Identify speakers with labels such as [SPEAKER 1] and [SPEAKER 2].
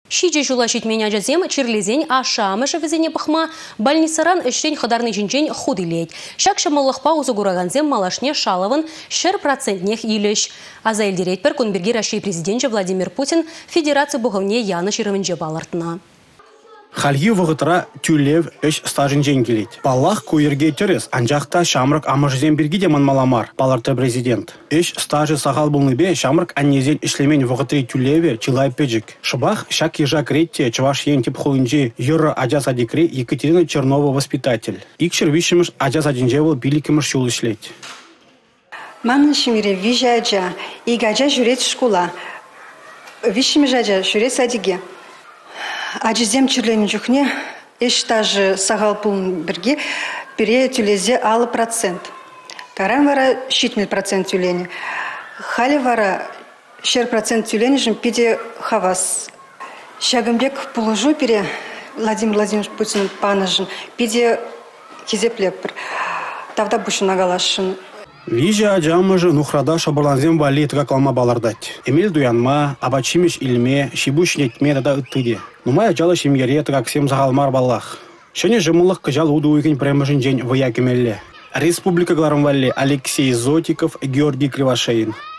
[SPEAKER 1] Шиже жулашит меня жазем, чирлезень, а шамыша везене бахма, больницаран эштен хадарный жинжень худилеть. Шак шамаллах паузу гураганзем малашне шалован, шер процентнех илеш. А за эльдереть пер конберги России президент Владимир Путин Федерации Буговне Яна Шировенже балартна.
[SPEAKER 2] Халью вғытыра тюлев үш стажын женгелет. Баллах көйерге түрес, анжақта шамрық амажызен бірге деман маламар, баларты президент. Үш стажы сағал болны бе, шамрық аннезен ішлемен вғытыры тюлеве чилай педжик. Шыбах шак ежак ретте чываш ентіп холынже юры ажаз адекре Екатерина Чернова воспитатель. Икшір вишіміш ажаз адинжевыл билікіміш шул ішлет.
[SPEAKER 3] Мамын шимире вижаджа, игажа жүрет школа. Вишіміш ажа жүрет садиге. Ажызем чүрлені жүхне, эштажы сағал пулын бірге, пере түлезе 6%. Карам вара 7% түлені. Халі вара 6% түлені жын пиде хавас. Шагымбек пулыжу пере Владимир Владимирович Путин панажын, пиде кезеплеппір. Тавда бұшын агалашын.
[SPEAKER 2] Вижа ажамыжы нухрада шабырланзем вали тыгаклама балардать. Эмел дуянма, абачимиш илме, шибуш нетме дада ыттыде. Нумай ажалы шимгере тыгаксем загалмар баллах. Шөне жымылық кыжал уду уйген премажын жень вая кемелле. Республика Гларамвалли Алексей Зотиков, Георгий Кривошеин.